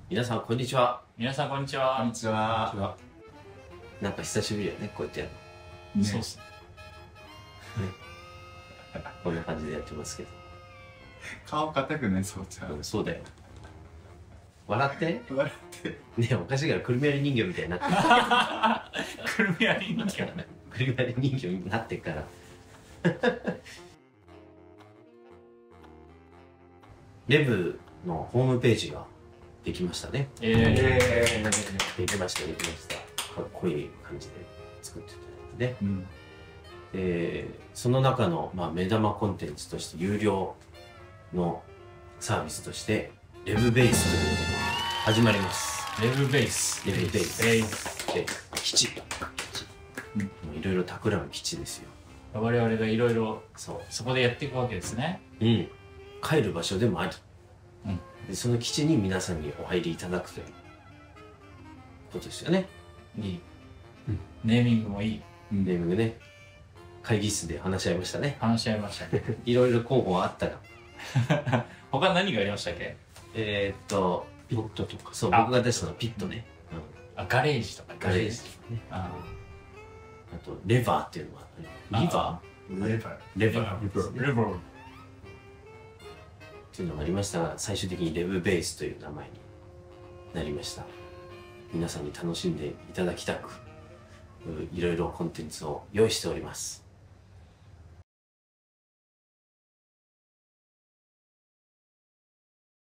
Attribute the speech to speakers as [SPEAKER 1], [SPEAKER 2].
[SPEAKER 1] 皆さんこんにちは。
[SPEAKER 2] 皆さんこんにち
[SPEAKER 3] こん
[SPEAKER 2] は。
[SPEAKER 3] にちは。
[SPEAKER 1] なんか久しぶりやね、こうやってやるの。
[SPEAKER 3] ね
[SPEAKER 2] そうっすね。
[SPEAKER 1] こんな感じでやってますけど。
[SPEAKER 3] 顔硬くね、そうちゃん。
[SPEAKER 1] うん、そうだよ。笑って
[SPEAKER 3] 笑って。
[SPEAKER 1] ねえ、おかしいからくるみ割り人形みたいになってる。
[SPEAKER 2] くるみ割り人形。
[SPEAKER 1] くるみ割り人形になってっから。レブのホームページができましたね。できました、できました。かっこいい感じで作っていただいてね。その中の、目玉コンテンツとして有料のサービスとしてレブベースというのが始まります。
[SPEAKER 2] レブベース。
[SPEAKER 1] レブベース
[SPEAKER 2] ベース。
[SPEAKER 1] で基地、いろいろ企む基地ですよ。
[SPEAKER 2] 我々がいろいろ
[SPEAKER 1] そ
[SPEAKER 2] そこでやっていくわけですね。
[SPEAKER 1] う、帰る場所でもあり、
[SPEAKER 2] うん
[SPEAKER 1] でその基地に皆さんにお入りいただくということですよね。
[SPEAKER 2] いい。ネーミングもいい。
[SPEAKER 1] ネーミングね、会議室で話し合いましたね。
[SPEAKER 2] 話し合いましたね。
[SPEAKER 1] いろいろ候補はあったが、
[SPEAKER 2] 他何がありましたっけ？
[SPEAKER 1] ピットとか、そう、
[SPEAKER 2] あ
[SPEAKER 1] 僕が出したのはピットね、
[SPEAKER 2] あ、ガレージとか。
[SPEAKER 1] ガレージとかね、
[SPEAKER 2] あ
[SPEAKER 1] あとレバーっていうのはリバ
[SPEAKER 3] レバ
[SPEAKER 1] ーレバー
[SPEAKER 2] レバー。
[SPEAKER 1] っていうのがありましたが、最終的にレブベースという名前になりました。皆さんに楽しんでいただきたく、いろいろコンテンツを用意しております。